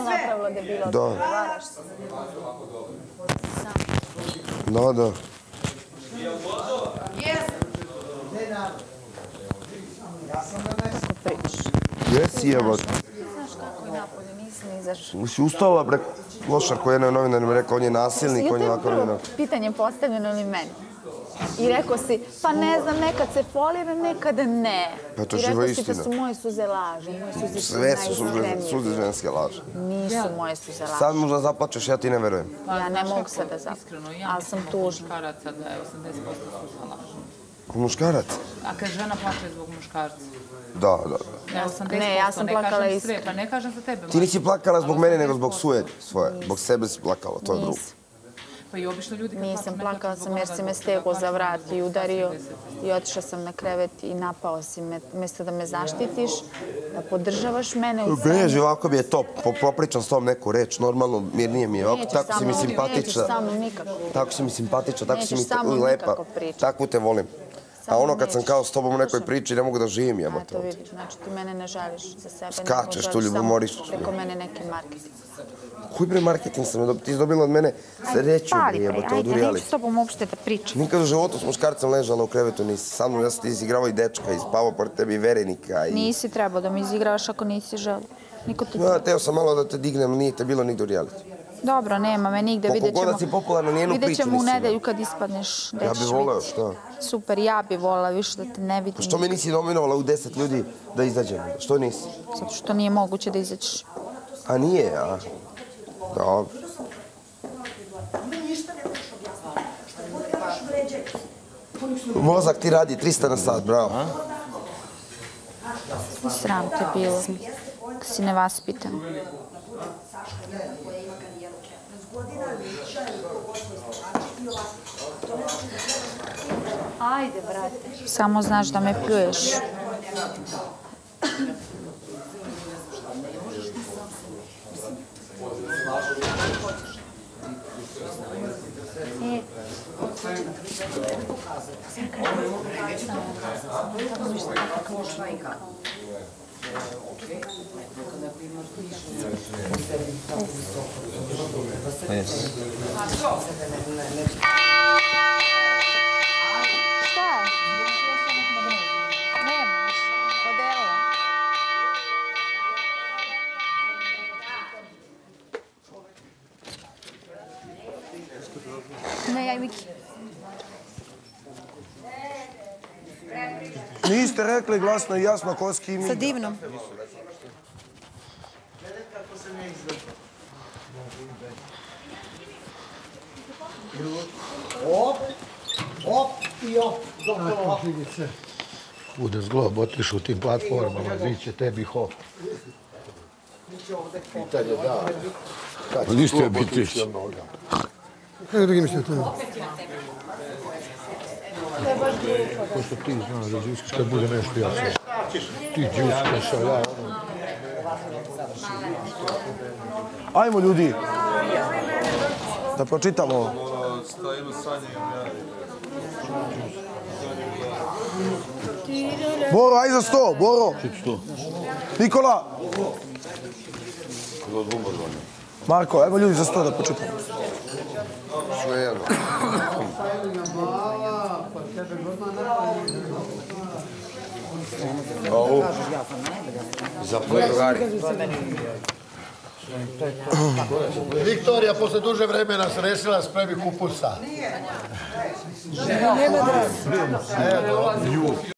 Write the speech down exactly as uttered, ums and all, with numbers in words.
napravila debila. Da. Varaš se. Da, da. Kako pričaš? Jesi jebot. Znaš kako je napolje, nisam izašao. Si ustala preko klošar koji je jednoj novinarima rekao, on je nasilnik, on je ovako novinar. Pitanje postavljeno li meni? I rekao si, pa ne znam, nekad se folira, nekad ne. Pa to I živa rekao si istina. da su moje suze laži. Moje suze su Sve su najiskrenije. suze ženske laže. Nisu moje suze laži. Sad možda zaplačeš, ja ti ne verujem. Ja ne mogu sad da zaplačem, ali sam tužna. Muškaraca da je osamdeset posto suza lažno. Muškarac? A kad žena plače zbog muškarca? Da, da. Ne, osamdeset posto, Ne, ja sam ne plakala kažem isto. sve, pa ne kažem za tebe. Ti nisi plakala zbog mene, nego zbog suje svoje. Zbog sebe si plakala, to je drugo. Nisam. Pa i obično ljudi kad Nisam, plaču, plakala nekad sam jer si me stegao za vrat i udario i otišla sam na krevet i napao si me. Umjesto da me zaštitiš, da podržavaš mene u svemu. Beži, ovako mi je to, popričam s tom neku reč, normalno, mirnije mi je ovako, tako si mi Nećeš simpatična. sa mnom nikako. Tako si mi simpatična, tako si mi Nećeš sa mnom lepa. nikako pričati. Tako te volim. Sa A mnom ono kad sam nećeš. kao s tobom u nekoj priči, ne mogu da živim, jebote. Eto vidiš, znači ti mene ne želiš za sebe. Skačeš nego tu, želiš samo ljubomoriš. preko mene neki marketing. Koji bre marketing sam, ti si dobila od mene sreću, bre, jebote, od Ajde, reality. neću s tobom uopšte da pričam. Nikad u životu s muškarcem ležala u krevetu nisi. Sa mnom ja sam ti izigravao i dečka, i spavao pored tebi i verenika. I... Nisi trebao da mi izigravaš ako nisi želeo. Niko te... Ja, teo sam malo da te dignem, nije te bilo nigde u reality. Dobro, nema me nigde, Koliko vidjet god ćemo. da si popularna, nijednu Vidjet priču ćemo u nisi imala. nedelju kad ispadneš. Ja bi voleo, šta? Super, ja bi volela više da te ne vidim. Što me nisi nominovala u deset ljudi da izađem? Što nisi? Zato što nije moguće da izađeš. A nije, a? Dobro. Mozak ti radi trista na sat, bravo. Sram te bilo. Si nevaspitan. Ajde, brate. Samo znaš da me pljuješ. Šta je? Nemaš. Odela. Ne, ja i Miki. Niste rekli glasno i jasno ko s kim Sa igra. divnom. Op, op i op. Doktor, Bude zglob otišu u tim platformama, viće tebi hop. Pitanje da. Kad Niste je bitić. Kako drugi mislite to? Pošto ti znaš da džuskaš kad bude nešto jasno. Ti džuskaš, a ja ono... Ajmo ljudi. Da pročitamo. Boro, aj za sto, Boro. Nikola. Marko, ajmo ljudi za sto da pročitamo. Sve jedno. Au. Za drugari. Viktorija posle duže vremena se rešila spremi kupusa. Nema da.